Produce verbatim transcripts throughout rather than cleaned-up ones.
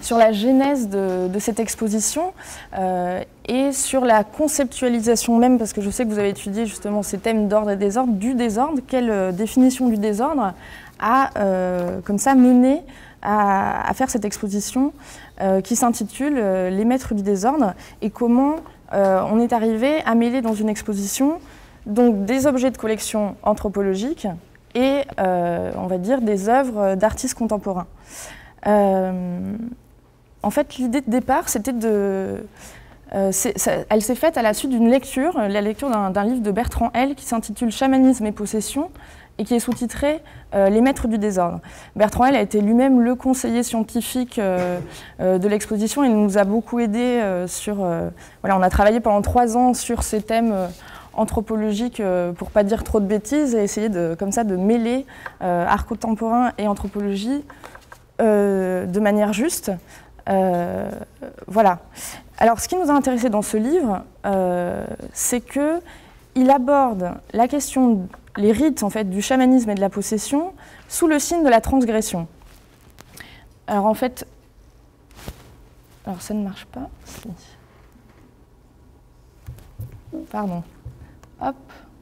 sur la genèse de, de cette exposition euh, et sur la conceptualisation même, parce que je sais que vous avez étudié justement ces thèmes d'ordre et désordre, du désordre, quelle euh, définition du désordre a euh, comme ça mené à, à faire cette exposition euh, qui s'intitule euh, « Les maîtres du désordre » et comment euh, on est arrivé à mêler dans une exposition donc, des objets de collection anthropologiques et euh, on va dire des œuvres d'artistes contemporains. Euh, en fait, l'idée de départ, c'était de... Euh, ça, elle s'est faite à la suite d'une lecture, la lecture d'un livre de Bertrand Hell qui s'intitule « Chamanisme et possession » et qui est sous-titré euh, « Les maîtres du désordre ». Bertrand Hell a été lui-même le conseiller scientifique euh, euh, de l'exposition. Il nous a beaucoup aidé euh, sur... Euh, voilà, on a travaillé pendant trois ans sur ces thèmes euh, anthropologiques, euh, pour ne pas dire trop de bêtises, et essayer de, comme ça de mêler euh, art contemporain et anthropologie euh, de manière juste. Euh, voilà. Alors, ce qui nous a intéressé dans ce livre, euh, c'est qu'il aborde la question, les rites en fait, du chamanisme et de la possession sous le signe de la transgression. Alors, en fait, alors ça ne marche pas. Si. Pardon. Hop.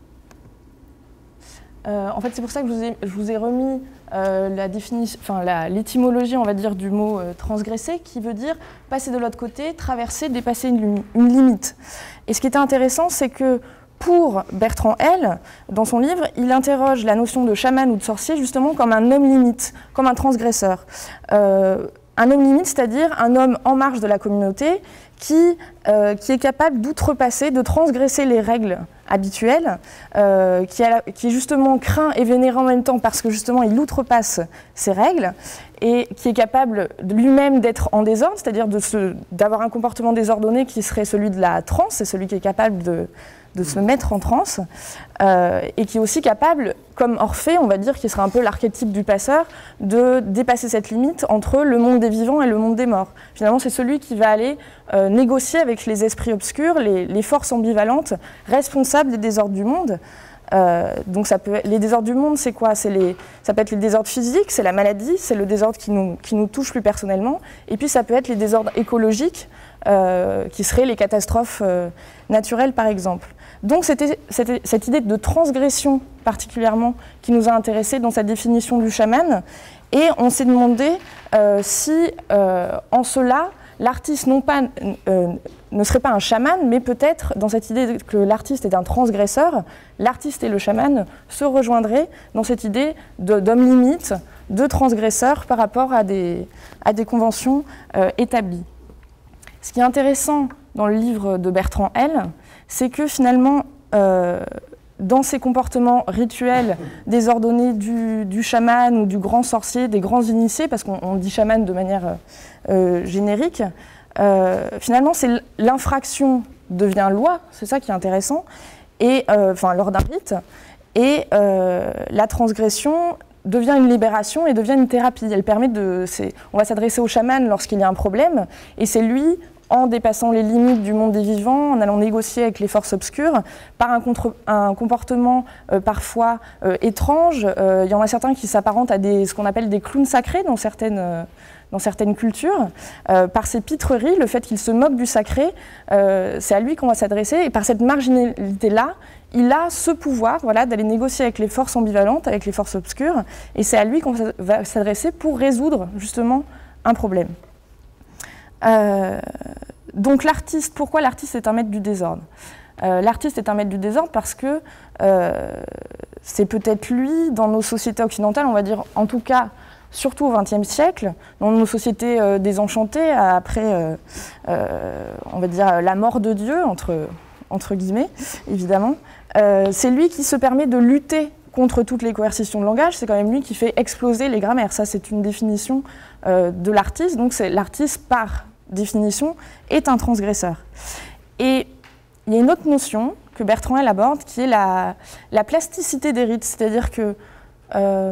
Euh, en fait, c'est pour ça que je vous ai, je vous ai remis euh, la définition, enfin l'étymologie, on va dire, du mot euh, transgresser, qui veut dire passer de l'autre côté, traverser, dépasser une, une limite. Et ce qui était intéressant, c'est que pour Bertrand Hell, dans son livre, il interroge la notion de chaman ou de sorcier justement comme un homme limite, comme un transgresseur. Euh, un homme limite, c'est-à-dire un homme en marge de la communauté qui, euh, qui est capable d'outrepasser, de transgresser les règles habituelles, euh, qui, a, qui est justement craint et vénéré en même temps parce que justement il outrepasse ces règles et qui est capable lui-même d'être en désordre, c'est-à-dire d'avoir un comportement désordonné qui serait celui de la transe, c'est celui qui est capable de, de se mettre en transe, euh, et qui est aussi capable, comme Orphée, on va dire, qui serait un peu l'archétype du passeur, de dépasser cette limite entre le monde des vivants et le monde des morts. Finalement, c'est celui qui va aller euh, négocier avec les esprits obscurs, les, les forces ambivalentes, responsables des désordres du monde. Euh, donc ça peut, les désordres du monde, c'est quoi? Les, ça peut être les désordres physiques, c'est la maladie, c'est le désordre qui nous, qui nous touche plus personnellement. Et puis ça peut être les désordres écologiques, euh, qui seraient les catastrophes euh, naturelles, par exemple. Donc c'était cette idée de transgression particulièrement qui nous a intéressés dans cette définition du chaman. Et on s'est demandé euh, si, euh, en cela, l'artiste non pas, euh, ne serait pas un chaman, mais peut-être, dans cette idée que l'artiste est un transgresseur, l'artiste et le chaman se rejoindraient dans cette idée d'homme limite, de transgresseur par rapport à des, à des conventions euh, établies. Ce qui est intéressant dans le livre de Bertrand Hell, c'est que finalement, euh, dans ces comportements rituels désordonnés du, du chaman ou du grand sorcier, des grands initiés, parce qu'on dit chaman de manière euh, générique, euh, finalement, c'est l'infraction devient loi, c'est ça qui est intéressant, et, euh, enfin, lors d'un rite, et euh, la transgression devient une libération et devient une thérapie. Elle permet de, on va s'adresser au chaman lorsqu'il y a un problème, et c'est lui, en dépassant les limites du monde des vivants, en allant négocier avec les forces obscures, par un, contre, un comportement euh, parfois euh, étrange. Euh, il y en a certains qui s'apparentent à des, ce qu'on appelle des clowns sacrés dans certaines, euh, dans certaines cultures. Euh, par ses pitreries, le fait qu'il se moque du sacré, euh, c'est à lui qu'on va s'adresser. Et par cette marginalité-là, il a ce pouvoir, voilà, d'aller négocier avec les forces ambivalentes, avec les forces obscures. Et c'est à lui qu'on va s'adresser pour résoudre justement un problème. Euh, donc l'artiste, pourquoi l'artiste est un maître du désordre? euh, L'artiste est un maître du désordre parce que euh, c'est peut-être lui, dans nos sociétés occidentales, on va dire, en tout cas, surtout au vingtième siècle, dans nos sociétés euh, désenchantées, après, euh, euh, on va dire, la mort de Dieu, entre, entre guillemets, évidemment, euh, c'est lui qui se permet de lutter contre toutes les coercitions de langage, c'est quand même lui qui fait exploser les grammaires. Ça, c'est une définition euh, de l'artiste. Donc, l'artiste, par définition, est un transgresseur. Et il y a une autre notion que Bertrand Hell aborde, qui est la, la plasticité des rites. C'est-à-dire que euh,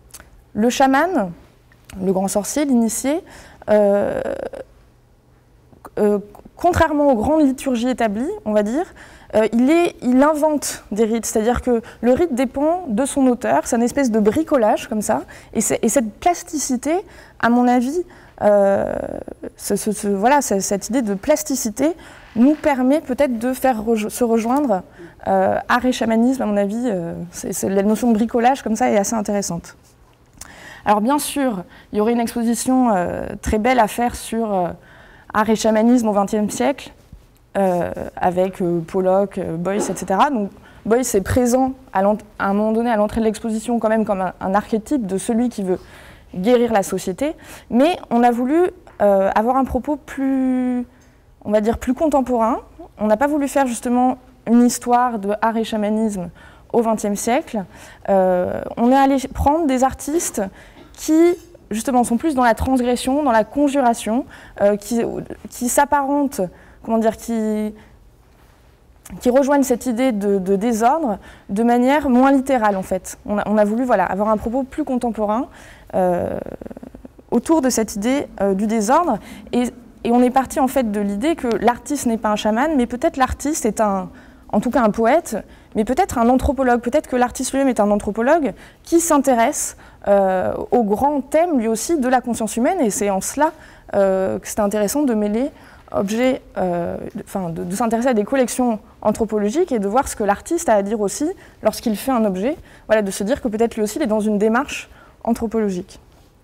le chaman, le grand sorcier, l'initié, euh, euh, contrairement aux grandes liturgies établies, on va dire, euh, il, est, il invente des rites, c'est-à-dire que le rite dépend de son auteur, c'est une espèce de bricolage comme ça, et, et cette plasticité, à mon avis, euh, ce, ce, ce, voilà, cette idée de plasticité nous permet peut-être de faire rejo se rejoindre euh, art et chamanisme, à mon avis, euh, c'est, c'est, la notion de bricolage comme ça est assez intéressante. Alors bien sûr, il y aurait une exposition euh, très belle à faire sur euh, art et chamanisme au vingtième siècle, euh, avec euh, Pollock, euh, Beuys, et cetera. Donc Beuys est présent à, à un moment donné à l'entrée de l'exposition quand même comme un, un archétype de celui qui veut guérir la société, mais on a voulu euh, avoir un propos plus, on va dire, plus contemporain. On n'a pas voulu faire justement une histoire de art et chamanisme au vingtième siècle. Euh, on est allé prendre des artistes qui, justement, sont plus dans la transgression, dans la conjuration, euh, qui, qui s'apparentent, comment dire, qui, qui rejoignent cette idée de, de désordre de manière moins littérale, en fait. On a, on a voulu voilà, avoir un propos plus contemporain euh, autour de cette idée euh, du désordre. Et, et on est parti, en fait, de l'idée que l'artiste n'est pas un chaman, mais peut-être l'artiste est un, en tout cas un poète, mais peut-être un anthropologue. Peut-être que l'artiste lui-même est un anthropologue qui s'intéresse euh, au grand thème, lui aussi, de la conscience humaine. Et c'est en cela euh, que c'est intéressant de mêler objets, euh, enfin, de, de s'intéresser à des collections anthropologiques et de voir ce que l'artiste a à dire aussi lorsqu'il fait un objet. Voilà, de se dire que peut-être lui aussi, il est dans une démarche anthropologique.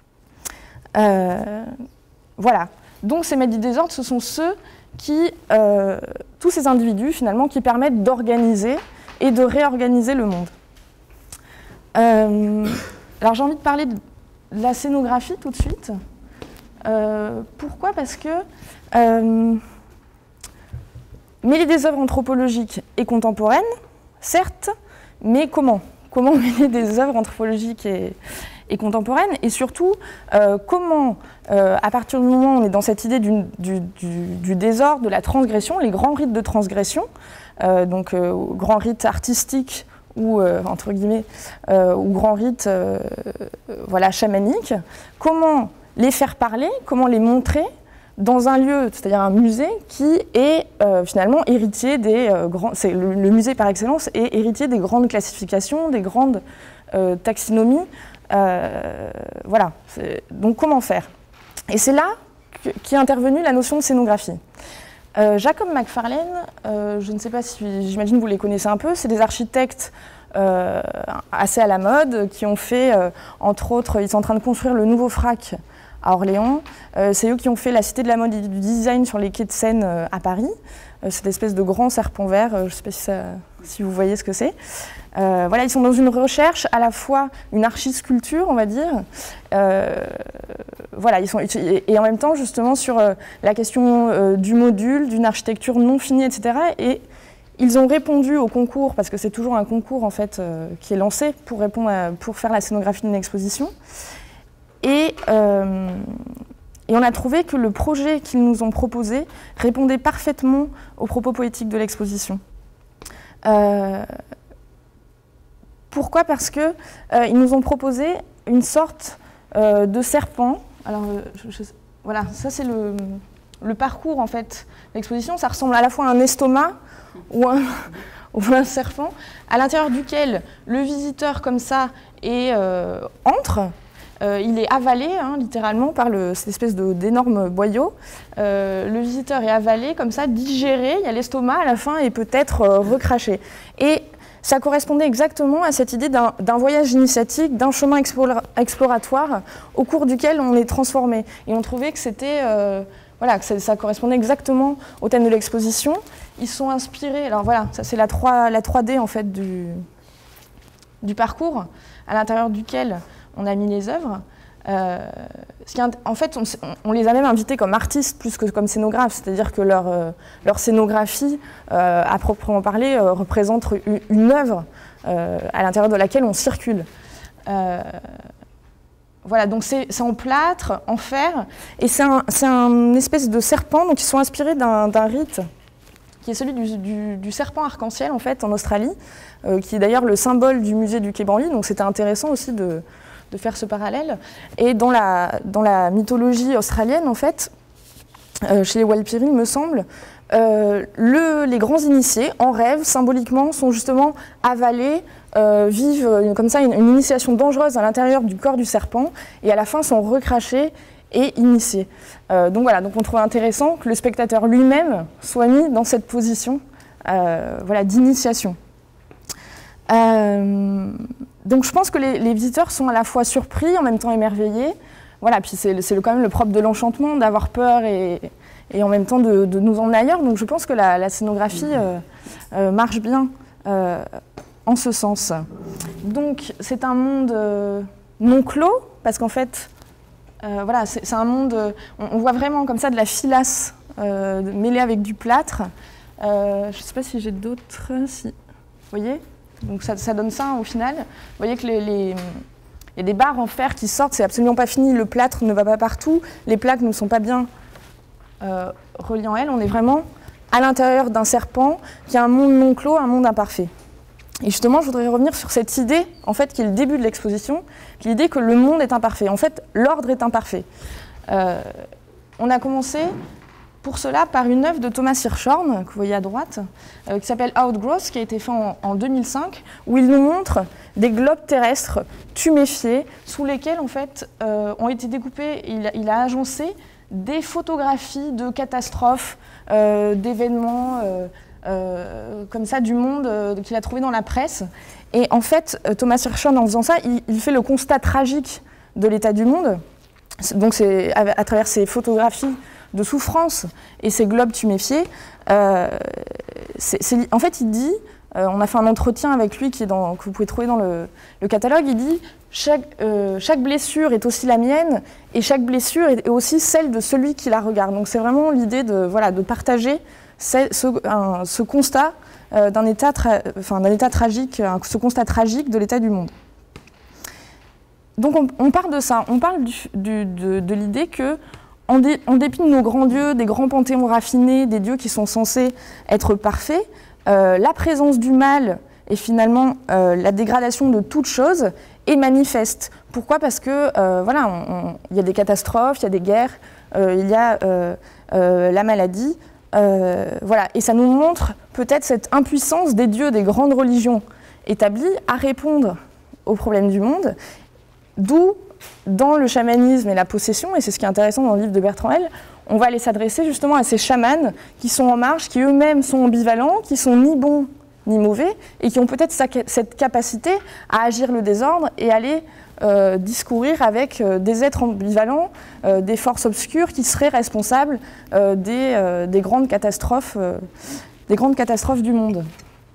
Euh, voilà. Donc ces maîtres du désordre, ce sont ceux qui, euh, tous ces individus finalement, qui permettent d'organiser et de réorganiser le monde. Euh, alors j'ai envie de parler de la scénographie tout de suite. Euh, pourquoi? Parce que euh, mêler des œuvres anthropologiques et contemporaines, certes, mais comment? Comment mêler des œuvres anthropologiques et, et contemporaines? Et surtout, euh, comment, euh, à partir du moment où on est dans cette idée du, du, du, du désordre, de la transgression, les grands rites de transgression, euh, donc euh, grands rites artistiques ou, euh, entre guillemets, euh, ou grands rites euh, voilà, chamaniques, comment les faire parler, comment les montrer dans un lieu, c'est-à-dire un musée qui est euh, finalement héritier des euh, grands... C'est le, le musée par excellence est héritier des grandes classifications, des grandes euh, taxonomies. Euh, voilà. Donc comment faire? Et c'est là qu'est intervenue la notion de scénographie. Euh, Jacob Macfarlane, euh, je ne sais pas si, j'imagine que vous les connaissez un peu, c'est des architectes euh, assez à la mode qui ont fait, euh, entre autres, ils sont en train de construire le nouveau Frac à Orléans. Euh, c'est eux qui ont fait la Cité de la mode et du design sur les quais de Seine euh, à Paris. Euh, cette espèce de grand serpent vert, euh, je ne sais pas si, ça, si vous voyez ce que c'est. Euh, voilà, ils sont dans une recherche à la fois une archisculpture, on va dire, euh, voilà, ils sont, et en même temps justement sur euh, la question euh, du module, d'une architecture non finie, et cetera. Et ils ont répondu au concours, parce que c'est toujours un concours en fait euh, qui est lancé pour, répondre à, pour faire la scénographie d'une exposition. Et, euh, et on a trouvé que le projet qu'ils nous ont proposé répondait parfaitement aux propos poétiques de l'exposition. Euh, pourquoi? Parce qu'ils euh, nous ont proposé une sorte euh, de serpent. Alors, je, je, voilà, ça c'est le, le parcours en fait de l'exposition. Ça ressemble à la fois à un estomac ou un, ou un serpent, à l'intérieur duquel le visiteur comme ça est, euh, entre. Euh, il est avalé, hein, littéralement, par le, cette espèce d'énorme boyau. Euh, le visiteur est avalé, comme ça, digéré, il y a l'estomac à la fin et peut-être euh, recraché. Et ça correspondait exactement à cette idée d'un voyage initiatique, d'un chemin explora exploratoire au cours duquel on est transformé. Et on trouvait que c'était, euh, voilà, que ça, ça correspondait exactement au thème de l'exposition. Ils sont inspirés, alors voilà, ça c'est la trois D en fait du, du parcours, à l'intérieur duquel on a mis les œuvres. Euh, ce qui est, en fait, on, on les a même invités comme artistes plus que comme scénographes, c'est-à-dire que leur, euh, leur scénographie, euh, à proprement parler, euh, représente une, une œuvre euh, à l'intérieur de laquelle on circule. Euh, voilà, donc c'est en plâtre, en fer, et c'est un, un espèce de serpent, donc ils sont inspirés d'un rite qui est celui du, du, du serpent arc-en-ciel, en fait, en Australie, euh, qui est d'ailleurs le symbole du musée du Quai Branly, donc c'était intéressant aussi de de faire ce parallèle. Et dans la, dans la mythologie australienne, en fait, euh, chez les Walpiri, il me semble, euh, le, les grands initiés, en rêve, symboliquement, sont justement avalés, euh, vivent euh, comme ça une, une initiation dangereuse à l'intérieur du corps du serpent, et à la fin sont recrachés et initiés. Euh, donc voilà, donc on trouve intéressant que le spectateur lui-même soit mis dans cette position euh, voilà, d'initiation. Euh, donc je pense que les, les visiteurs sont à la fois surpris, en même temps émerveillés. Voilà, puis c'est quand même le propre de l'enchantement, d'avoir peur et, et en même temps de, de nous emmener ailleurs. Donc je pense que la, la scénographie euh, euh, marche bien euh, en ce sens. Donc c'est un monde euh, non clos, parce qu'en fait, euh, voilà, c'est un monde, euh, on, on voit vraiment comme ça de la filasse euh, mêlée avec du plâtre. Euh, je ne sais pas si j'ai d'autres, si... vous voyez? Donc ça, ça donne ça hein, au final. Vous voyez que les, les, il y a des barres en fer qui sortent, c'est absolument pas fini, le plâtre ne va pas partout, les plaques ne sont pas bien euh, reliées en elles. On est vraiment à l'intérieur d'un serpent qui a un monde non clos, un monde imparfait. Et justement, je voudrais revenir sur cette idée, en fait, qui est le début de l'exposition, qui est l'idée que le monde est imparfait. En fait, l'ordre est imparfait. Euh, on a commencé pour cela par une œuvre de Thomas Hirschhorn, que vous voyez à droite, euh, qui s'appelle Outgrowth, qui a été fait en, en deux mille cinq, où il nous montre des globes terrestres tuméfiés, sous lesquels en fait, euh, ont été découpés, il, il a agencé des photographies de catastrophes, euh, d'événements euh, euh, comme ça du monde euh, qu'il a trouvé dans la presse. Et en fait, Thomas Hirschhorn, en faisant ça, il, il fait le constat tragique de l'état du monde. Donc c'est à, à travers ces photographies de souffrance et ces globes tuméfiés. Euh, c'est, c'est, en fait, il dit, euh, on a fait un entretien avec lui qui est dans, que vous pouvez trouver dans le, le catalogue, il dit chaque, euh, chaque blessure est aussi la mienne et chaque blessure est aussi celle de celui qui la regarde. Donc c'est vraiment l'idée de, voilà, de partager ce, ce, un, ce constat euh, d'un état, enfin, d'un état tragique, un, ce constat tragique de l'état du monde. Donc on, on part de ça, on parle du, du, de, de l'idée que En, dé, en dépit de nos grands dieux, des grands panthéons raffinés, des dieux qui sont censés être parfaits, euh, la présence du mal et finalement euh, la dégradation de toute chose est manifeste. Pourquoi? Parce que euh, voilà, on, on, il y a des catastrophes, il y a des guerres, euh, il y a euh, euh, la maladie, euh, voilà, et ça nous montre peut-être cette impuissance des dieux des grandes religions établies à répondre aux problèmes du monde, d'où dans le chamanisme et la possession, et c'est ce qui est intéressant dans le livre de Bertrand L, on va aller s'adresser justement à ces chamans qui sont en marche, qui eux-mêmes sont ambivalents, qui sont ni bons ni mauvais, et qui ont peut-être cette capacité à agir le désordre et aller euh, discourir avec euh, des êtres ambivalents, euh, des forces obscures qui seraient responsables euh, des, euh, des, grandes catastrophes, euh, des grandes catastrophes du monde.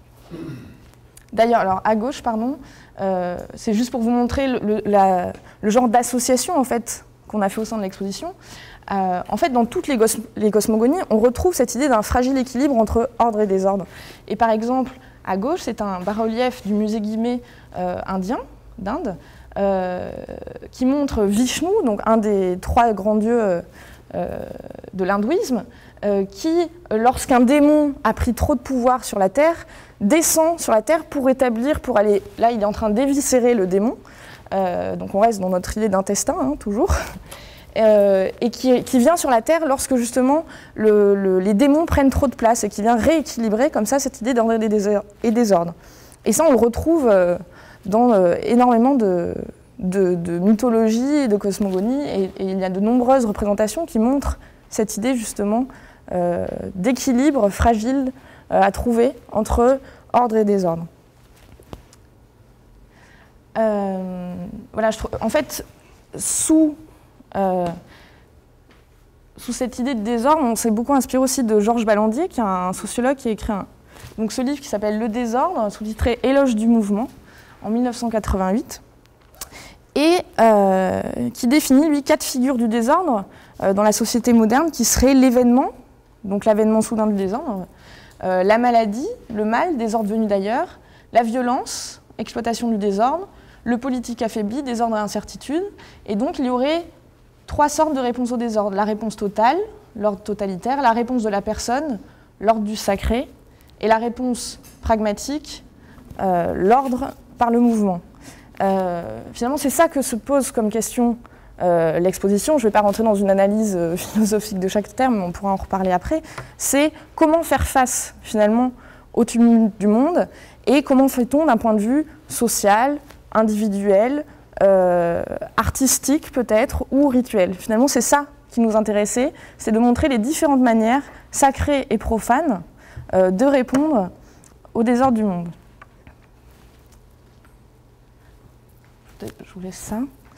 D'ailleurs, alors à gauche, pardon, euh, c'est juste pour vous montrer le, le, la, le genre d'association en fait qu'on a fait au sein de l'exposition. Euh, en fait, dans toutes les, les cosmogonies, on retrouve cette idée d'un fragile équilibre entre ordre et désordre. Et par exemple, à gauche, c'est un bas-relief du musée Guimet euh, indien, d'Inde, euh, qui montre Vishnu, donc un des trois grands dieux euh, de l'hindouisme, euh, qui, lorsqu'un démon a pris trop de pouvoir sur la Terre, descend sur la Terre pour établir, pour aller... Là, il est en train d'éviscérer le démon, euh, donc on reste dans notre idée d'intestin, hein, toujours. Euh, et qui, qui vient sur la Terre lorsque justement le, le, les démons prennent trop de place et qui vient rééquilibrer comme ça cette idée d'ordre et désordre. Et ça on le retrouve euh, dans euh, énormément de, de, de mythologie et de cosmogonie et, et il y a de nombreuses représentations qui montrent cette idée justement euh, d'équilibre fragile euh, à trouver entre ordre et désordre. Euh, voilà, je trouve, en fait, sous Euh, sous cette idée de désordre, on s'est beaucoup inspiré aussi de Georges Ballandier, qui est un sociologue qui a écrit un, donc ce livre qui s'appelle Le désordre, sous-titré Éloge du mouvement, en mille neuf cent quatre-vingt-huit, et euh, qui définit, lui, quatre figures du désordre euh, dans la société moderne, qui seraient l'événement, donc l'avènement soudain du désordre, euh, la maladie, le mal, désordre venu d'ailleurs, la violence, exploitation du désordre, le politique affaibli, désordre et incertitude, et donc il y aurait trois sortes de réponses au désordre. La réponse totale, l'ordre totalitaire, la réponse de la personne, l'ordre du sacré, et la réponse pragmatique, euh, l'ordre par le mouvement. Euh, finalement, c'est ça que se pose comme question euh, l'exposition, je ne vais pas rentrer dans une analyse euh, philosophique de chaque terme, mais on pourra en reparler après, c'est comment faire face finalement au tumulte du monde et comment fait-on d'un point de vue social, individuel, euh, artistique peut-être, ou rituel. Finalement, c'est ça qui nous intéressait, c'est de montrer les différentes manières, sacrées et profanes, euh, de répondre au désordre du monde. Je vous laisse ça.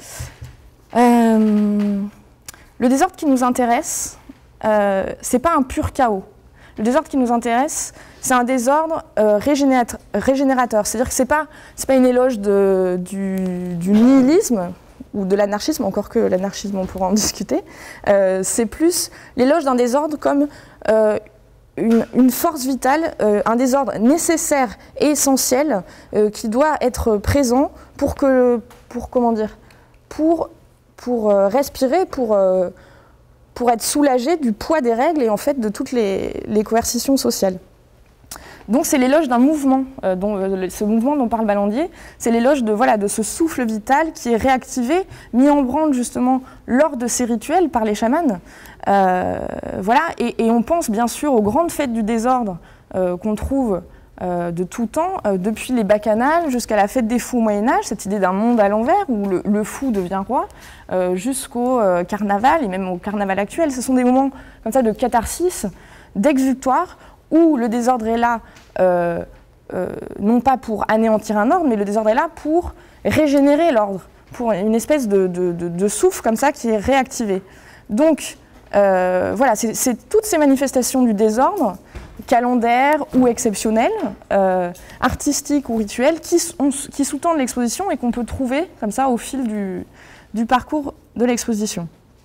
Euh, le désordre qui nous intéresse, euh, c'est pas un pur chaos. Le désordre qui nous intéresse, c'est un désordre euh, régénérateur. C'est-à-dire que c'est pas, c'est pas une éloge de, du, du nihilisme ou de l'anarchisme, encore que l'anarchisme, on pourra en discuter. Euh, c'est plus l'éloge d'un désordre comme euh, une, une force vitale, euh, un désordre nécessaire et essentiel euh, qui doit être présent pour que, pour comment dire, pour, pour euh, respirer, pour euh, pour être soulagé du poids des règles et en fait de toutes les, les coercitions sociales. Donc c'est l'éloge d'un mouvement, euh, dont, euh, ce mouvement dont parle Balandier, c'est l'éloge de, voilà, de ce souffle vital qui est réactivé, mis en branle justement lors de ces rituels par les chamans. Euh, voilà, et, et on pense bien sûr aux grandes fêtes du désordre euh, qu'on trouve euh, de tout temps, euh, depuis les bacchanales jusqu'à la fête des fous au Moyen-Âge, cette idée d'un monde à l'envers où le, le fou devient roi, euh, jusqu'au euh, carnaval et même au carnaval actuel. Ce sont des moments comme ça de catharsis, d'exutoire, où le désordre est là, euh, euh, non pas pour anéantir un ordre, mais le désordre est là pour régénérer l'ordre, pour une espèce de, de, de, de souffle comme ça qui est réactivé. Donc, euh, voilà, c'est toutes ces manifestations du désordre, calendaires ou exceptionnelles, euh, artistiques ou rituelles, qui, qui sous-tendent l'exposition et qu'on peut trouver comme ça au fil du, du parcours de l'exposition.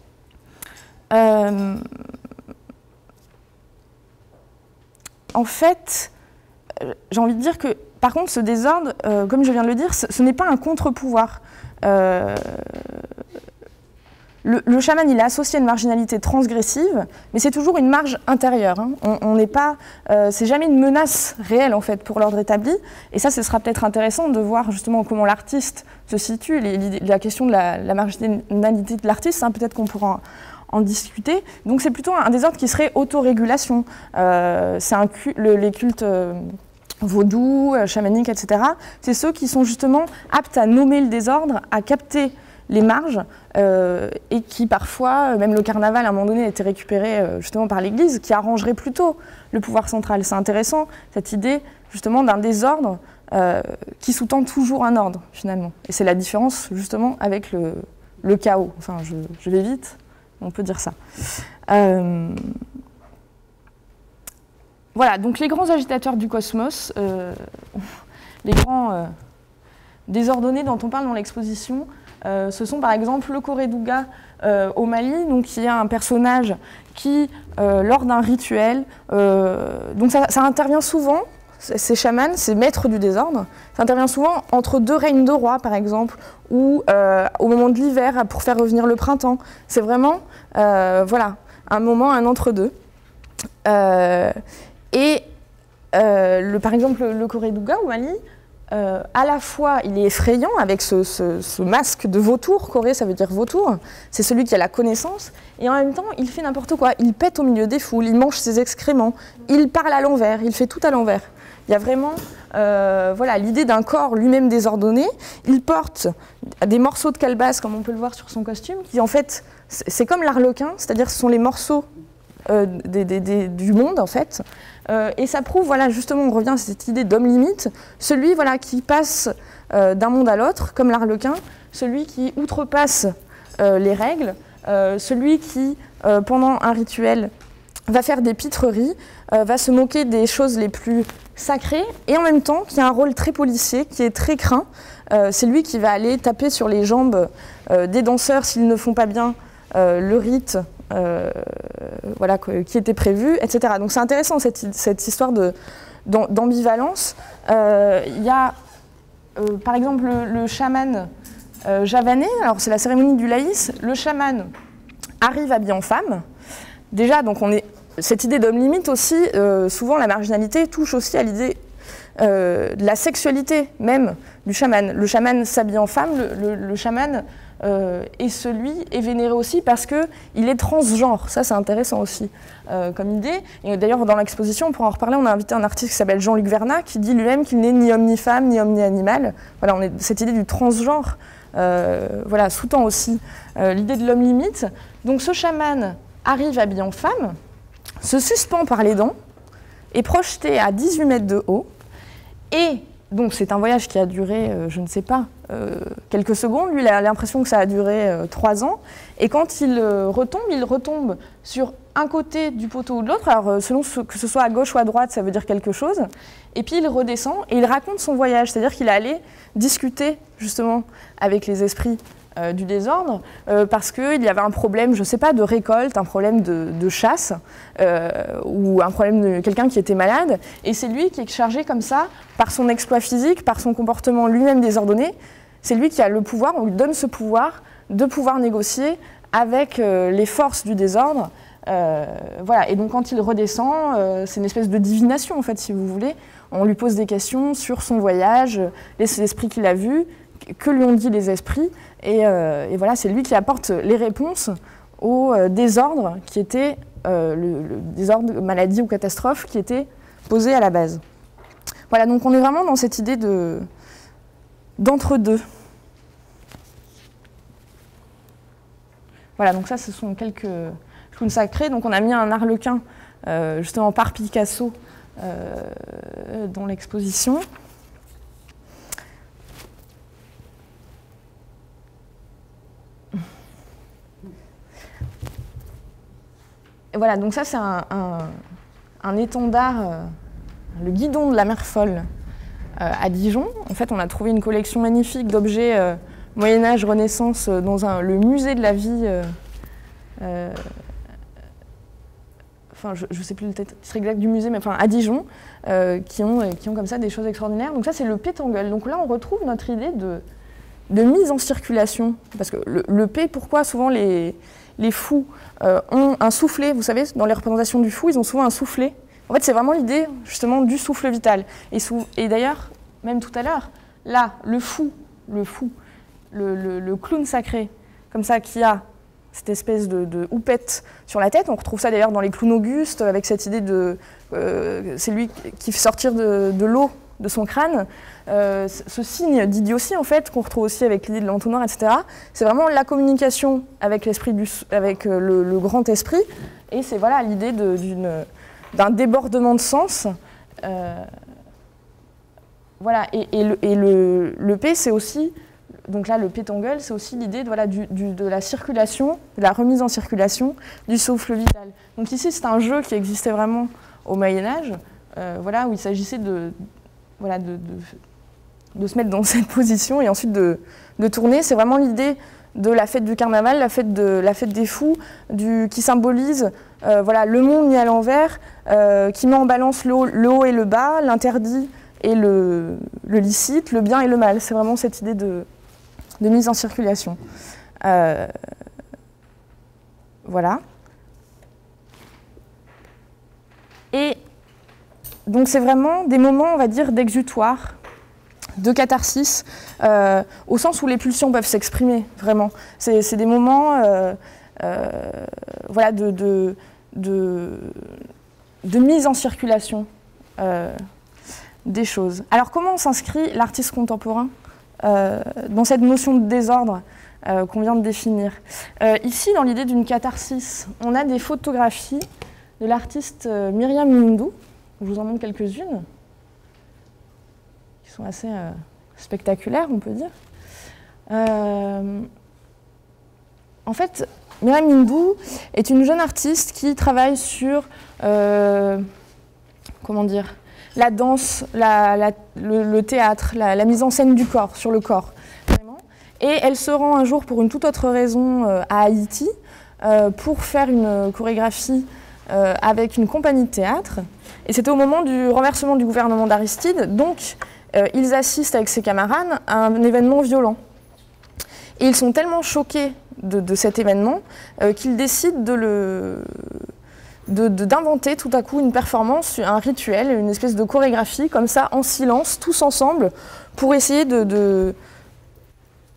Euh, en fait, j'ai envie de dire que, par contre, ce désordre, euh, comme je viens de le dire, ce, ce n'est pas un contre-pouvoir. Euh, le, le chaman, il est associé à une marginalité transgressive, mais c'est toujours une marge intérieure. Hein. On n'est pas, euh, c'est jamais une menace réelle en fait pour l'ordre établi. Et ça, ce sera peut-être intéressant de voir justement comment l'artiste se situe. Les, les, la question de la, la marginalité de l'artiste, hein, peut-être qu'on pourra en, en discuter. Donc c'est plutôt un désordre qui serait autorégulation. Euh, c'est un cu le, les cultes euh, vaudous, euh, chamaniques, et cetera. C'est ceux qui sont justement aptes à nommer le désordre, à capter les marges, euh, et qui parfois, même le carnaval à un moment donné a été récupéré euh, justement par l'Église, qui arrangerait plutôt le pouvoir central. C'est intéressant, cette idée justement d'un désordre euh, qui sous-tend toujours un ordre finalement. Et c'est la différence justement avec le, le chaos. Enfin, je, je vais vite, on peut dire ça. Euh, voilà, donc les grands agitateurs du cosmos, euh, les grands euh, désordonnés dont on parle dans l'exposition, Euh, ce sont par exemple le Koredouga euh, au Mali, donc qui est un personnage qui, euh, lors d'un rituel, euh, donc ça, ça intervient souvent, ces chamans, ces maîtres du désordre, ça intervient souvent entre deux règnes de rois par exemple, ou euh, au moment de l'hiver pour faire revenir le printemps. C'est vraiment euh, voilà, un moment, un entre-deux. Euh, et euh, le, par exemple le Koredouga au Mali, Euh, à la fois, il est effrayant avec ce, ce, ce masque de vautour, Koré ça veut dire vautour, c'est celui qui a la connaissance, et en même temps, il fait n'importe quoi, il pète au milieu des foules, il mange ses excréments, il parle à l'envers, il fait tout à l'envers. Il y a vraiment euh, voilà, l'idée d'un corps lui-même désordonné, il porte des morceaux de calebasse, comme on peut le voir sur son costume, qui en fait, c'est comme l'arlequin, c'est-à-dire ce sont les morceaux euh, des, des, des, du monde en fait. Euh, et ça prouve, voilà, justement, on revient à cette idée d'homme limite, celui voilà, qui passe euh, d'un monde à l'autre, comme l'arlequin, celui qui outrepasse euh, les règles, euh, celui qui, euh, pendant un rituel, va faire des pitreries, euh, va se moquer des choses les plus sacrées, et en même temps, qui a un rôle très policier, qui est très craint. Euh, c'est lui qui va aller taper sur les jambes euh, des danseurs s'ils ne font pas bien euh, le rite, Euh, voilà, qui était prévu, et cetera. Donc c'est intéressant cette, cette histoire d'ambivalence. Euh, il y a euh, par exemple le, le chaman euh, javanais, alors c'est la cérémonie du laïs, le chaman arrive habillé en femme. Déjà, donc on est, cette idée d'homme limite aussi, euh, souvent la marginalité touche aussi à l'idée euh, de la sexualité même du chaman. Le chaman s'habille en femme, le, le, le chaman euh, et celui est vénéré aussi parce qu'il est transgenre. Ça, c'est intéressant aussi euh, comme idée. Et d'ailleurs, dans l'exposition, pour en reparler, on a invité un artiste qui s'appelle Jean-Luc Vernat, qui dit lui-même qu'il n'est ni homme ni femme, ni homme ni animal. Voilà, on est, cette idée du transgenre euh, voilà, sous-tend aussi euh, l'idée de l'homme limite. Donc ce chaman arrive habillé en femme, se suspend par les dents, est projeté à dix-huit mètres de haut, et donc c'est un voyage qui a duré, euh, je ne sais pas, euh, quelques secondes. Lui, il a l'impression que ça a duré euh, trois ans. Et quand il euh, retombe, il retombe sur un côté du poteau ou de l'autre. Alors, euh, selon ce, que ce soit à gauche ou à droite, ça veut dire quelque chose. Et puis, il redescend et il raconte son voyage. C'est-à-dire qu'il est allé discuter, justement, avec les esprits euh, du désordre, euh, parce qu'il y avait un problème, je ne sais pas, de récolte, un problème de, de chasse, euh, ou un problème de quelqu'un qui était malade. Et c'est lui qui est chargé comme ça, par son exploit physique, par son comportement lui-même désordonné. C'est lui qui a le pouvoir, on lui donne ce pouvoir de pouvoir négocier avec euh, les forces du désordre. Euh, voilà. Et donc quand il redescend, euh, c'est une espèce de divination, en fait, si vous voulez. On lui pose des questions sur son voyage, les esprits qu'il a vus, que lui ont dit les esprits. Et, euh, et voilà, c'est lui qui apporte les réponses au euh, désordre qui était, euh, le, le désordre, maladie ou catastrophe qui était posé à la base. Voilà, donc on est vraiment dans cette idée de, d'entre-deux. Voilà, donc ça, ce sont quelques clowns sacrés. Donc on a mis un arlequin, euh, justement par Picasso, euh, dans l'exposition. Et voilà, donc ça, c'est un, un, un étendard, euh, le guidon de la mer folle, euh, à Dijon. En fait, on a trouvé une collection magnifique d'objets euh, Moyen-Âge, Renaissance, euh, dans un, le musée de la vie, euh, euh, enfin, je ne sais plus le titre exact du musée, mais enfin, à Dijon, euh, qui, ont, qui ont comme ça des choses extraordinaires. Donc ça, c'est le pétangle. Donc là, on retrouve notre idée de, de mise en circulation. Parce que le, le P, pourquoi souvent les... les fous euh, ont un soufflet, vous savez, dans les représentations du fou, ils ont souvent un soufflet. En fait, c'est vraiment l'idée, justement, du souffle vital. Et, et d'ailleurs, même tout à l'heure, là, le fou, le fou, le, le, le clown sacré, comme ça, qui a cette espèce de, de houppette sur la tête, on retrouve ça d'ailleurs dans les clowns augustes, avec cette idée de... Euh, c'est lui qui fait sortir de, de l'eau de son crâne, euh, ce signe d'idiotie en fait qu'on retrouve aussi avec l'idée de l'entonnoir, et cetera. C'est vraiment la communication avec l'esprit du, avec le, le grand esprit, et c'est voilà l'idée d'un débordement de sens. Euh, voilà, et, et, le, et le, le P, c'est aussi, donc là le pétangle, c'est aussi l'idée de, voilà, du, du, de la circulation, de la remise en circulation du souffle vital. Donc ici c'est un jeu qui existait vraiment au Moyen-Âge, euh, voilà, où il s'agissait de Voilà, de, de, de se mettre dans cette position et ensuite de, de tourner. C'est vraiment l'idée de la fête du carnaval, la fête, de, la fête des fous, du, qui symbolise euh, voilà, le monde mis à l'envers, euh, qui met en balance le haut, le haut et le bas, l'interdit et le, le licite, le bien et le mal. C'est vraiment cette idée de, de mise en circulation. Euh, voilà. Et donc c'est vraiment des moments, on va dire, d'exutoire, de catharsis, euh, au sens où les pulsions peuvent s'exprimer, vraiment. C'est des moments euh, euh, voilà, de, de, de, de mise en circulation euh, des choses. Alors comment s'inscrit l'artiste contemporain euh, dans cette notion de désordre euh, qu'on vient de définir? euh, Ici, dans l'idée d'une catharsis, on a des photographies de l'artiste euh, Myriam Mindou. Je vous en montre quelques-unes, qui sont assez euh, spectaculaires, on peut dire. Euh, en fait, Myriam Mindou est une jeune artiste qui travaille sur, euh, comment dire, la danse, la, la, le, le théâtre, la, la mise en scène du corps, sur le corps, vraiment. Et elle se rend un jour, pour une toute autre raison, euh, à Haïti, euh, pour faire une chorégraphie euh, avec une compagnie de théâtre. Et c'était au moment du renversement du gouvernement d'Aristide, donc euh, ils assistent avec ses camarades à un événement violent. Et ils sont tellement choqués de, de cet événement euh, qu'ils décident de le, de, de, d'inventer tout à coup une performance, un rituel, une espèce de chorégraphie, comme ça, en silence, tous ensemble, pour essayer de, de,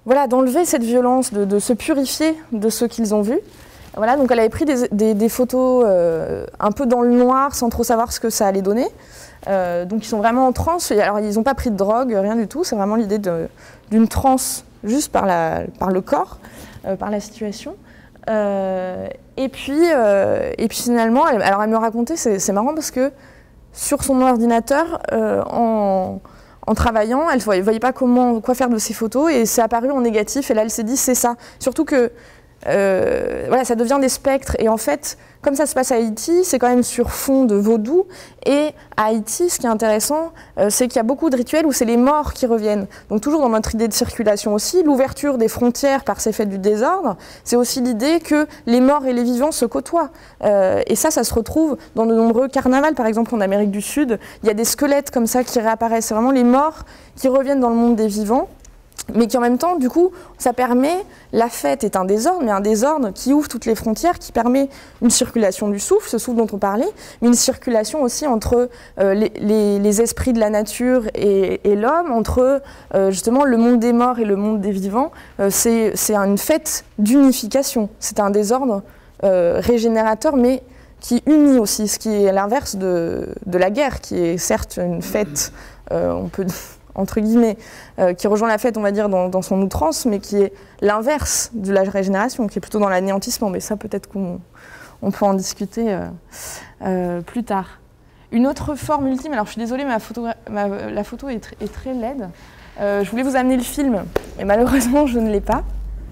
voilà, d'enlever cette violence, de, de se purifier de ce qu'ils ont vu. Voilà, donc elle avait pris des, des, des photos euh, un peu dans le noir, sans trop savoir ce que ça allait donner. Euh, donc ils sont vraiment en transe. Alors ils n'ont pas pris de drogue, rien du tout. C'est vraiment l'idée d'une transe juste par, la, par le corps, euh, par la situation. Euh, et, puis, euh, et puis finalement, elle, alors elle me racontait, c'est marrant parce que sur son ordinateur, euh, en, en travaillant, elle ne voyait pas comment, quoi faire de ces photos et c'est apparu en négatif. Et là, elle s'est dit, c'est ça. Surtout que Euh, voilà, ça devient des spectres et en fait, comme ça se passe à Haïti, c'est quand même sur fond de vaudou et à Haïti, ce qui est intéressant, euh, c'est qu'il y a beaucoup de rituels où c'est les morts qui reviennent. Donc toujours dans notre idée de circulation aussi, l'ouverture des frontières par ces faits du désordre, c'est aussi l'idée que les morts et les vivants se côtoient. Euh, et ça, ça se retrouve dans de nombreux carnavals, par exemple en Amérique du Sud, il y a des squelettes comme ça qui réapparaissent, c'est vraiment les morts qui reviennent dans le monde des vivants. Mais qui en même temps, du coup, ça permet, la fête est un désordre, mais un désordre qui ouvre toutes les frontières, qui permet une circulation du souffle, ce souffle dont on parlait, mais une circulation aussi entre euh, les, les, les esprits de la nature et, et l'homme, entre euh, justement le monde des morts et le monde des vivants. Euh, c'est une fête d'unification, c'est un désordre euh, régénérateur, mais qui unit aussi, ce qui est l'inverse de, de la guerre, qui est certes une fête, euh, on peut... entre guillemets, euh, qui rejoint la fête, on va dire, dans, dans son outrance, mais qui est l'inverse de la régénération, qui est plutôt dans l'anéantissement. Mais ça, peut-être qu'on on peut en discuter euh, euh, plus tard. Une autre forme ultime, alors je suis désolée, ma photo, ma, la photo est, tr est très laide. Euh, je voulais vous amener le film, mais malheureusement, je ne l'ai pas.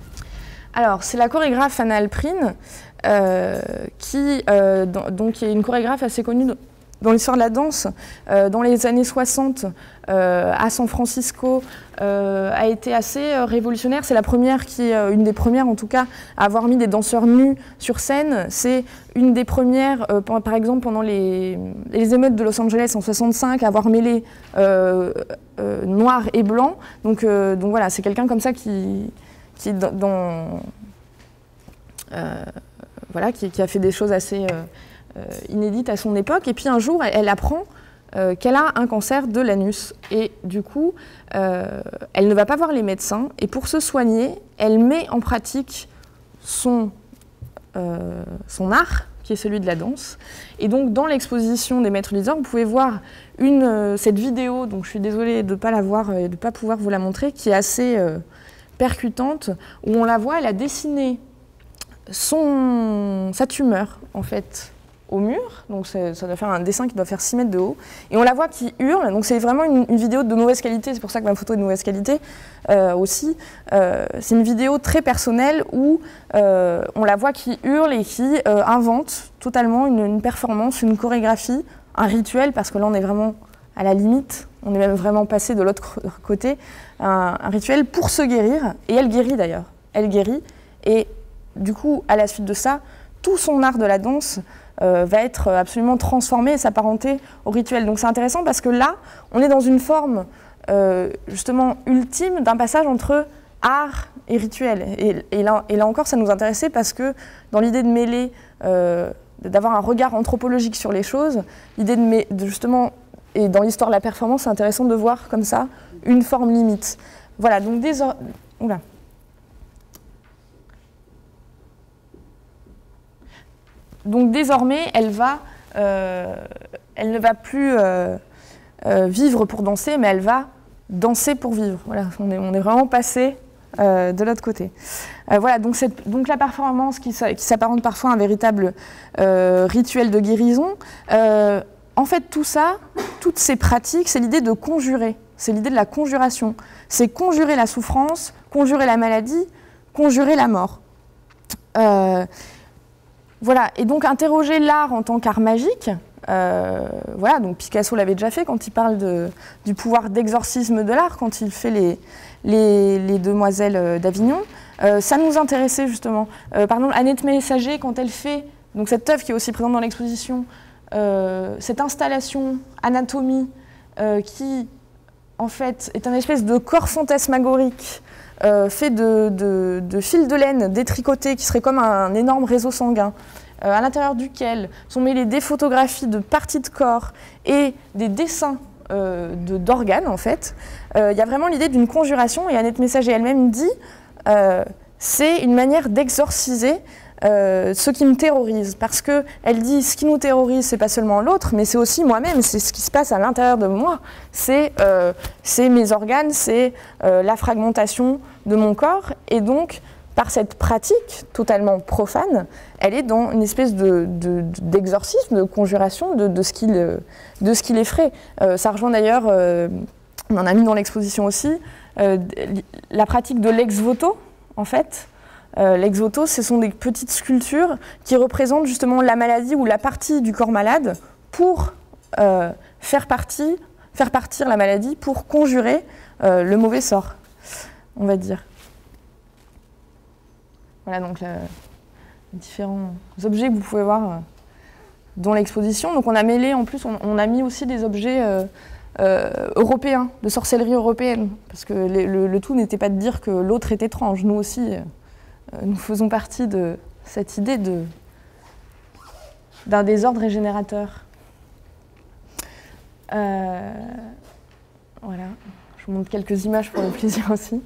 Alors, c'est la chorégraphe Anna Alprin, euh, qui euh, dans, donc, est une chorégraphe assez connue dans l'histoire de la danse, euh, dans les années soixante, euh, à San Francisco, euh, a été assez euh, révolutionnaire. C'est la première, qui, euh, une des premières en tout cas, à avoir mis des danseurs nus sur scène. C'est une des premières, euh, par exemple pendant les, les émeutes de Los Angeles en soixante-cinq, à avoir mêlé euh, euh, noir et blanc. Donc, euh, donc voilà, c'est quelqu'un comme ça qui, qui dans, dans euh, voilà, qui, qui a fait des choses assez euh, Euh, inédite à son époque, et puis un jour, elle, elle apprend euh, qu'elle a un cancer de l'anus, et du coup, euh, elle ne va pas voir les médecins, et pour se soigner, elle met en pratique son, euh, son art, qui est celui de la danse, et donc dans l'exposition des Maîtres Liseurs, vous pouvez voir une, euh, cette vidéo, donc je suis désolée de ne pas la voir et de ne pas pouvoir vous la montrer, qui est assez euh, percutante, où on la voit, elle a dessiné son, sa tumeur, en fait, au mur, donc ça doit faire un dessin qui doit faire six mètres de haut, et on la voit qui hurle, donc c'est vraiment une, une vidéo de mauvaise qualité, c'est pour ça que ma photo est de mauvaise qualité euh, aussi. Euh, c'est une vidéo très personnelle où euh, on la voit qui hurle et qui euh, invente totalement une, une performance, une chorégraphie, un rituel, parce que là on est vraiment à la limite, on est même vraiment passé de l'autre côté, un, un rituel pour se guérir, et elle guérit d'ailleurs, elle guérit, et du coup à la suite de ça, tout son art de la danse Euh, va être absolument transformé et s'apparenter au rituel. Donc c'est intéressant parce que là, on est dans une forme euh, justement ultime d'un passage entre art et rituel. Et, et, là, et là encore, ça nous intéressait parce que dans l'idée de mêler, euh, d'avoir un regard anthropologique sur les choses, l'idée de, de justement, et dans l'histoire de la performance, c'est intéressant de voir comme ça une forme limite. Voilà, donc des... Oula. Donc désormais, elle, va, euh, elle ne va plus euh, euh, vivre pour danser, mais elle va danser pour vivre. Voilà, on est, on est vraiment passé euh, de l'autre côté. Euh, voilà, donc, cette, donc la performance qui, qui s'apparente parfois à un véritable euh, rituel de guérison. Euh, en fait, tout ça, toutes ces pratiques, c'est l'idée de conjurer, c'est l'idée de la conjuration. C'est conjurer la souffrance, conjurer la maladie, conjurer la mort. Euh, Voilà, et donc interroger l'art en tant qu'art magique, euh, voilà, donc Picasso l'avait déjà fait quand il parle de, du pouvoir d'exorcisme de l'art, quand il fait les, les, les Demoiselles d'Avignon, euh, ça nous intéressait justement. Euh, par exemple, Annette Messager, quand elle fait, donc cette œuvre qui est aussi présente dans l'exposition, euh, cette installation anatomie euh, qui, en fait, est un espèce de corps fantasmagorique, Euh, fait de, de, de fils de laine détricotés qui serait comme un, un énorme réseau sanguin, euh, à l'intérieur duquel sont mêlées des photographies de parties de corps et des dessins euh, d'organes, en fait. Euh, il y a vraiment l'idée d'une conjuration, et Annette Messager elle-même dit euh, c'est une manière d'exorciser euh, ce qui me terrorise. Parce qu'elle dit ce qui nous terrorise, c'est pas seulement l'autre, mais c'est aussi moi-même, c'est ce qui se passe à l'intérieur de moi. C'est euh, mes organes, c'est euh, la fragmentation de mon corps, et donc par cette pratique totalement profane, elle est dans une espèce d'exorcisme, de, de, de conjuration de, de ce qui de ce qui l'effraie. Euh, ça rejoint d'ailleurs, euh, on en a mis dans l'exposition aussi, euh, la pratique de l'ex-voto, en fait. Euh, l'ex-voto, ce sont des petites sculptures qui représentent justement la maladie ou la partie du corps malade pour euh, faire, partie, faire partir la maladie, pour conjurer euh, le mauvais sort, on va dire. Voilà donc les différents objets que vous pouvez voir euh, dans l'exposition. Donc on a mêlé, en plus, on, on a mis aussi des objets euh, euh, européens, de sorcellerie européenne, parce que les, le, le tout n'était pas de dire que l'autre est étrange. Nous aussi, euh, nous faisons partie de cette idée de, d'un désordre régénérateur. Euh, voilà, je vous montre quelques images pour le plaisir aussi.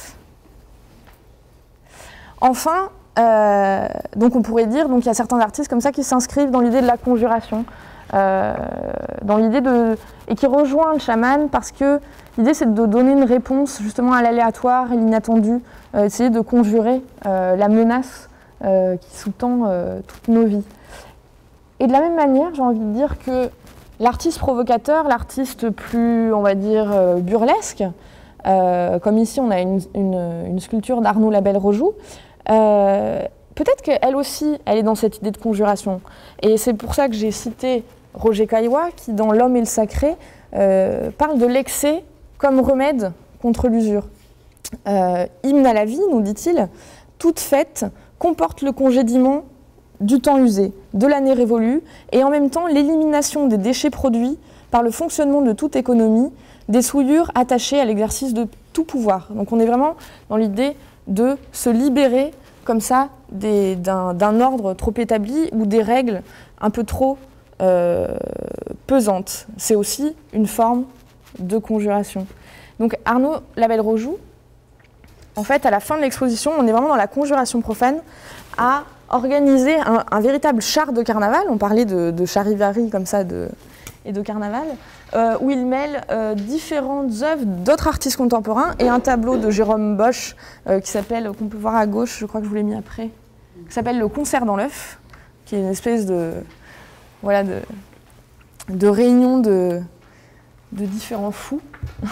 Enfin, euh, donc on pourrait dire qu'il y a certains artistes comme ça qui s'inscrivent dans l'idée de la conjuration, euh, dans l'idée de et qui rejoint le chaman parce que l'idée c'est de donner une réponse justement à l'aléatoire et l'inattendu, euh, essayer de conjurer euh, la menace euh, qui sous-tend euh, toutes nos vies. Et de la même manière, j'ai envie de dire que l'artiste provocateur, l'artiste plus, on va dire, euh, burlesque, euh, comme ici on a une, une, une sculpture d'Arnaud Labelle-Rojoux. Euh, Peut-être qu'elle aussi, elle est dans cette idée de conjuration. Et c'est pour ça que j'ai cité Roger Caillois, qui, dans L'homme et le sacré, euh, parle de l'excès comme remède contre l'usure. Euh, hymne à la vie, nous dit-il, toute fête comporte le congédiement du temps usé, de l'année révolue, et en même temps l'élimination des déchets produits par le fonctionnement de toute économie, des souillures attachées à l'exercice de tout pouvoir. Donc on est vraiment dans l'idée de se libérer comme ça d'un ordre trop établi ou des règles un peu trop euh, pesantes. C'est aussi une forme de conjuration. Donc Arnaud Labelle-Rojoux, en fait, à la fin de l'exposition, on est vraiment dans la conjuration profane, à organiser un, un véritable char de carnaval. On parlait de, de charivari comme ça de, et de carnaval, euh, où il mêle euh, différentes œuvres d'autres artistes contemporains et un tableau de Jérôme Bosch euh, qui s'appelle, qu'on peut voir à gauche, je crois que je vous l'ai mis après, qui s'appelle Le concert dans l'œuf, qui est une espèce de, voilà, de, de réunion de, de différents fous.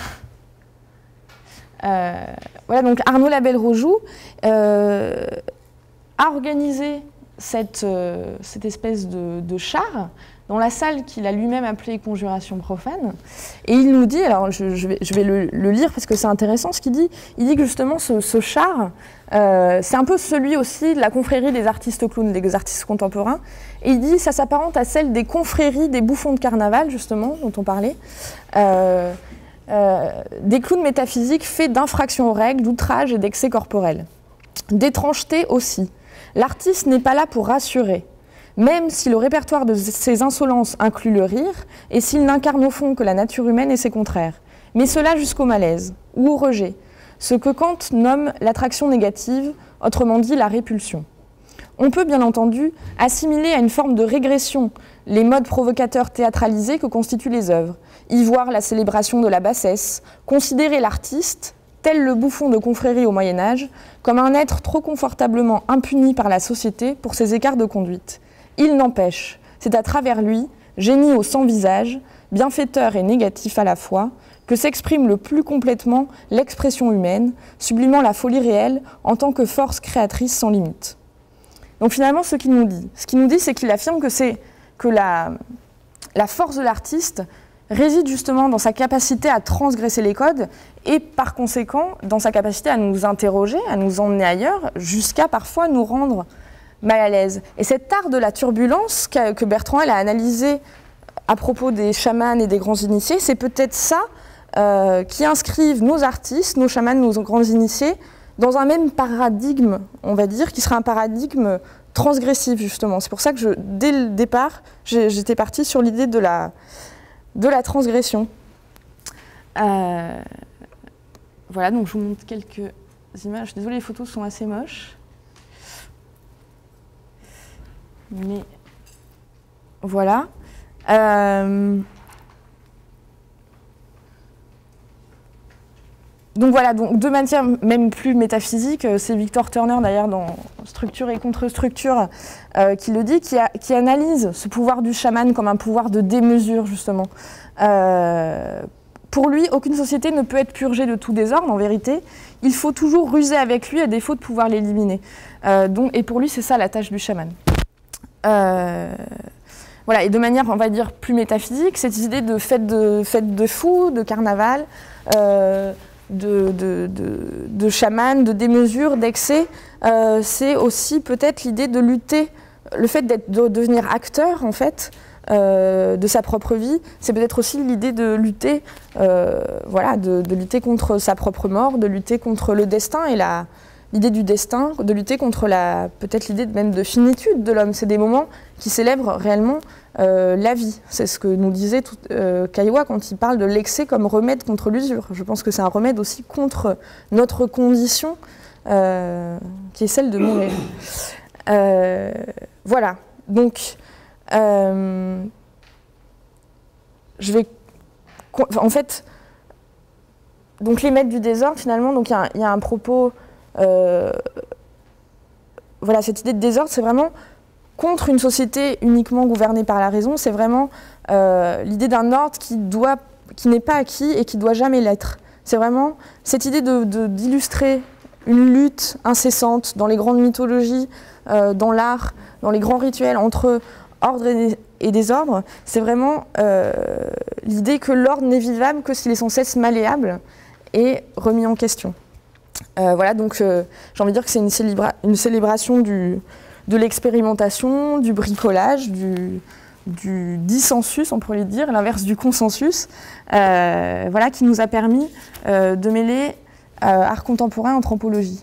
euh, voilà, donc Arnaud Labelle-Rojoux euh, a organisé cette, euh, cette espèce de, de char dans la salle qu'il a lui-même appelée Conjuration profane. Et il nous dit, alors je, je vais, je vais le, le lire parce que c'est intéressant ce qu'il dit, il dit que justement ce, ce char, euh, c'est un peu celui aussi de la confrérie des artistes clowns, des artistes contemporains. Et il dit ça s'apparente à celle des confréries des bouffons de carnaval, justement, dont on parlait. Euh, euh, des clowns métaphysiques faits d'infractions aux règles, d'outrages et d'excès corporels. D'étrangeté aussi. L'artiste n'est pas là pour rassurer. Même si le répertoire de ses insolences inclut le rire, et s'il n'incarne au fond que la nature humaine et ses contraires, mais cela jusqu'au malaise, ou au rejet, ce que Kant nomme l'attraction négative, autrement dit la répulsion. On peut bien entendu assimiler à une forme de régression les modes provocateurs théâtralisés que constituent les œuvres, y voir la célébration de la bassesse, considérer l'artiste, tel le bouffon de confrérie au Moyen-Âge, comme un être trop confortablement impuni par la société pour ses écarts de conduite. Il n'empêche, c'est à travers lui, génie au sans visage, bienfaiteur et négatif à la fois, que s'exprime le plus complètement l'expression humaine, sublimant la folie réelle en tant que force créatrice sans limite. Donc finalement, ce qu'il nous dit, ce qu'il nous dit, c'est qu'il affirme que, c'est, que la, la force de l'artiste réside justement dans sa capacité à transgresser les codes et par conséquent dans sa capacité à nous interroger, à nous emmener ailleurs, jusqu'à parfois nous rendre mal à l'aise. Et cet art de la turbulence que, que Bertrand a analysé à propos des chamans et des grands initiés, c'est peut-être ça euh, qui inscrivent nos artistes, nos chamans, nos grands initiés, dans un même paradigme, on va dire, qui sera un paradigme transgressif, justement. C'est pour ça que, je, dès le départ, j'étais partie sur l'idée de la, de la transgression. Euh, voilà, donc je vous montre quelques images. Je suis désolée, les photos sont assez moches. Mais voilà. Euh, donc voilà, donc de manière même plus métaphysique, c'est Victor Turner d'ailleurs dans Structure et contre-structure euh, qui le dit, qui, a, qui analyse ce pouvoir du chaman comme un pouvoir de démesure justement. Euh, pour lui, aucune société ne peut être purgée de tout désordre, en vérité. Il faut toujours ruser avec lui à défaut de pouvoir l'éliminer. Euh, donc, et pour lui, c'est ça la tâche du chaman. Euh, voilà, et de manière, on va dire, plus métaphysique, cette idée de fête de, fête de fou, de carnaval, euh, de, de, de, de chaman, de démesure, d'excès, euh, c'est aussi peut-être l'idée de lutter, le fait d'être, de devenir acteur, en fait, euh, de sa propre vie, c'est peut-être aussi l'idée de lutter, euh, voilà, de, de lutter contre sa propre mort, de lutter contre le destin et la... L'idée du destin, de lutter contre la, peut-être l'idée même de finitude de l'homme. C'est des moments qui célèbrent réellement euh, la vie. C'est ce que nous disait tout, euh, Caillois quand il parle de l'excès comme remède contre l'usure. Je pense que c'est un remède aussi contre notre condition, euh, qui est celle de mourir. Euh, voilà. Donc, euh, je vais... En fait, donc les maîtres du désordre, finalement, donc il y, y a un propos... Euh, voilà, cette idée de désordre, c'est vraiment contre une société uniquement gouvernée par la raison, c'est vraiment euh, l'idée d'un ordre qui, doit, qui n'est pas acquis et qui ne doit jamais l'être. C'est vraiment cette idée de, de, d'illustrer une lutte incessante dans les grandes mythologies, euh, dans l'art, dans les grands rituels entre ordre et, et désordre. C'est vraiment euh, l'idée que l'ordre n'est vivable que s'il est sans cesse malléable et remis en question. Euh, voilà, donc euh, j'ai envie de dire que c'est une, célébra une célébration du, de l'expérimentation, du bricolage, du, du dissensus, on pourrait dire, l'inverse du consensus, euh, voilà, qui nous a permis euh, de mêler euh, art contemporain et anthropologie.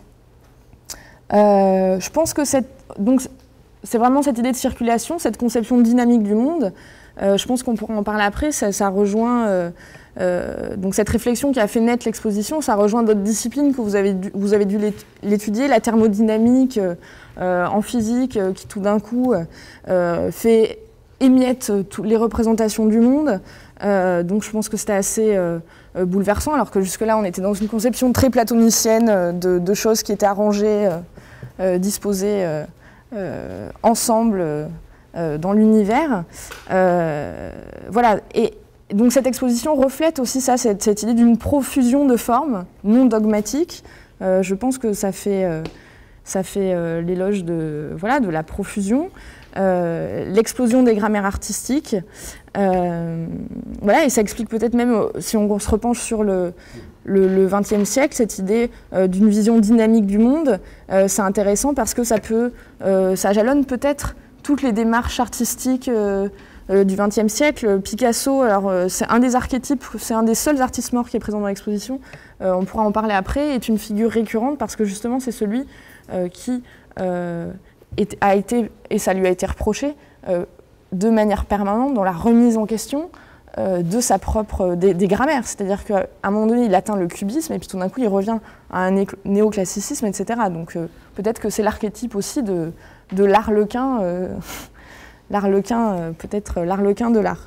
Euh, je pense que c'est vraiment cette idée de circulation, cette conception dynamique du monde. Euh, je pense qu'on pourra en parler après, ça, ça rejoint... Euh, Euh, donc cette réflexion qui a fait naître l'exposition, ça rejoint d'autres disciplines que vous avez dû, vous avez dû l'étudier, la thermodynamique euh, en physique euh, qui tout d'un coup euh, fait émiette toutes les représentations du monde. Euh, donc je pense que c'était assez euh, bouleversant, alors que jusque-là on était dans une conception très platonicienne de, de choses qui étaient arrangées, euh, euh, disposées euh, euh, ensemble euh, dans l'univers. Euh, voilà. Et, donc cette exposition reflète aussi ça, cette, cette idée d'une profusion de formes non dogmatiques. Euh, je pense que ça fait, euh, ça fait euh, l'éloge de, voilà, de la profusion, euh, l'explosion des grammaires artistiques. Euh, voilà, et ça explique peut-être même, si on se repenche sur le, le, le vingtième siècle, cette idée euh, d'une vision dynamique du monde. Euh, c'est intéressant parce que ça, peut, euh, ça jalonne peut-être toutes les démarches artistiques euh, Euh, du vingtième siècle. Picasso, alors euh, c'est un des archétypes, c'est un des seuls artistes morts qui est présent dans l'exposition, euh, on pourra en parler après, est une figure récurrente parce que justement c'est celui euh, qui euh, est, a été, et ça lui a été reproché, euh, de manière permanente dans la remise en question euh, de sa propre, des, des grammaires. C'est-à-dire qu'à un moment donné, il atteint le cubisme et puis tout d'un coup, il revient à un né néoclassicisme, et cetera. Donc euh, peut-être que c'est l'archétype aussi de, de l'arlequin, euh, l'arlequin, euh, peut-être l'arlequin de l'art.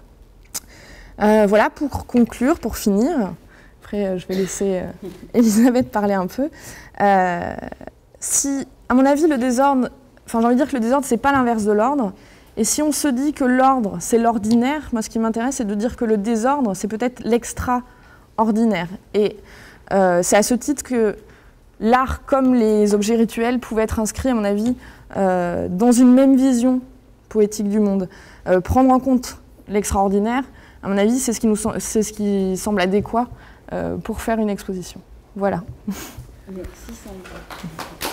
Euh, voilà, pour conclure, pour finir, après euh, je vais laisser euh, Elisabeth parler un peu. Euh, si, à mon avis, le désordre, enfin j'ai envie de dire que le désordre, c'est pas l'inverse de l'ordre. Et si on se dit que l'ordre, c'est l'ordinaire, moi ce qui m'intéresse, c'est de dire que le désordre, c'est peut-être l'extraordinaire. Et euh, c'est à ce titre que l'art, comme les objets rituels, pouvaient être inscrits, à mon avis, euh, dans une même vision poétique du monde. Euh, prendre en compte l'extraordinaire, à mon avis, c'est ce qui nous c'est ce qui semble adéquat euh, pour faire une exposition. Voilà. Merci Sandra.